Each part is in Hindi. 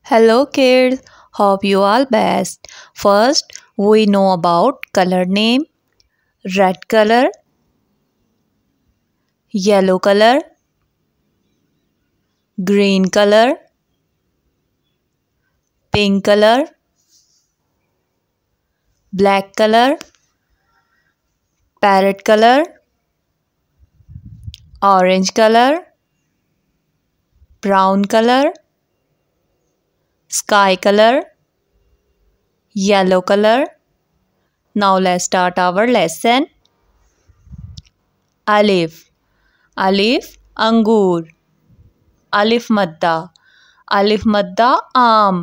Hello kids, hope you all best. First, we know about color name. Red color, yellow color, green color, pink color, black color, parrot color, orange color, brown color, sky color, yellow color. Now let's start our lesson. Alif. Alif अंगूर. Alif madda. Alif madda आम.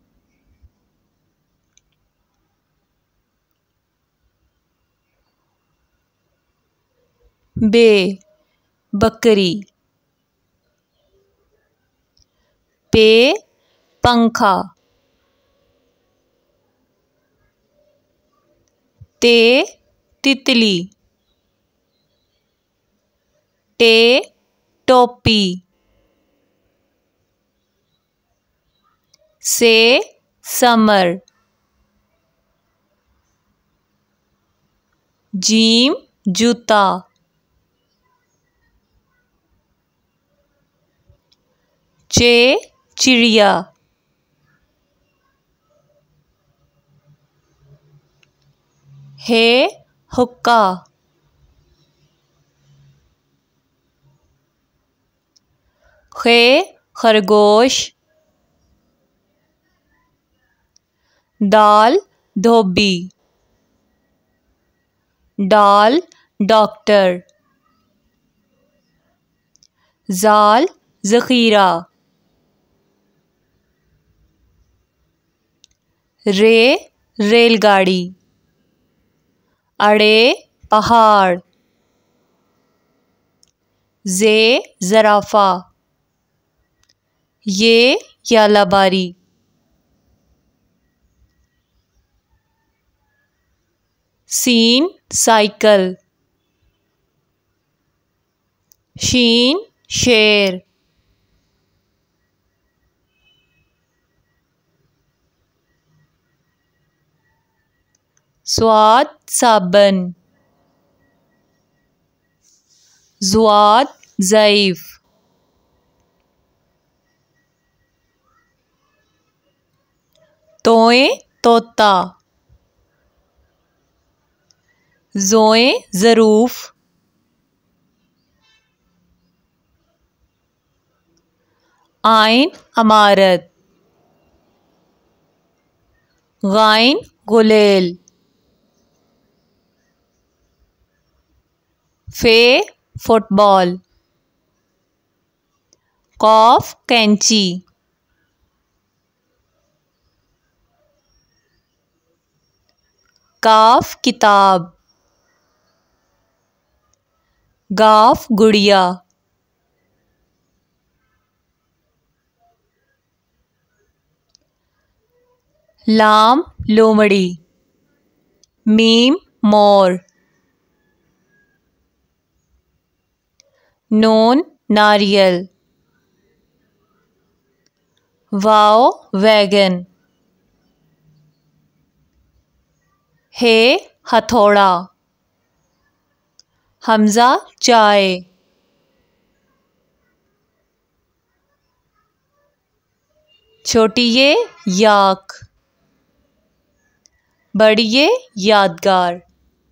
बे बकरी. पे पंखा. ते तितली. टे टोपी. से समर. जीम जूता. चे चिड़िया. हे हुक्का. खे खरगोश. दाल धोबी. डाल डॉक्टर. जाल ज़ख़ीरा. रे रेलगाड़ी. अड़े पहाड़. जे ज़राफ़ा. ये यालाबारी. Scene cycle. शीन शेर. स्वाद साबन. ज़ुआद ज़ईफ़. तोए तोता. ज़ोए ज़रूफ़. आइन अमारत. गाइन गुलेल. फे फुटबॉल. कॉफ कैंची. काफ किताब. गाफ गुड़िया. लाम लोमड़ी. मीम मोर. नून नारियल. Wow wagon. हे हथौड़ा. हमजा चाय. छोटी ये याक. बड़ी ये यादगार.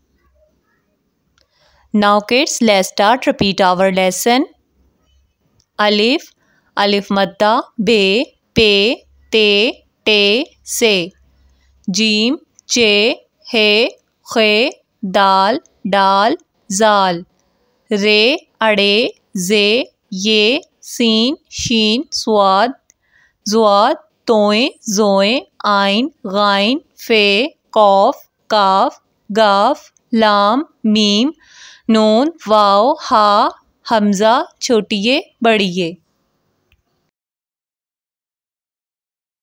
Now kids, let's start repeat our lesson. Alif, alif madda, be, pe, te, te, se. Jeem, che, he, khe, dal, dal, zal. Re, ade, ze, ye, sin, shin, swad, zuad, toe, zoe, ain, gain, fe, qaf, kaf, gaf, lam, मीम, नून वाव हा हमजा छोटी ये बड़ी ये.